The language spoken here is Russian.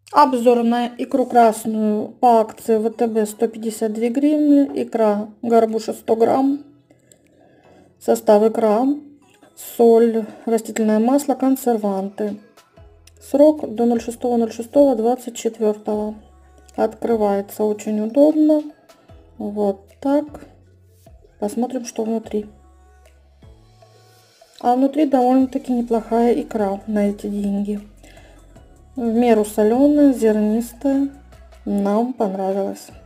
Обзор на икру красную по акции ВТБ 152 гривны. Икра горбуша 100 грамм. Состав: икра, соль, растительное масло, консерванты. Срок до 06.06.24. Открывается очень удобно. Вот так. Посмотрим, что внутри. А внутри довольно-таки неплохая икра на эти деньги. В меру соленая, зернистая. Нам понравилось.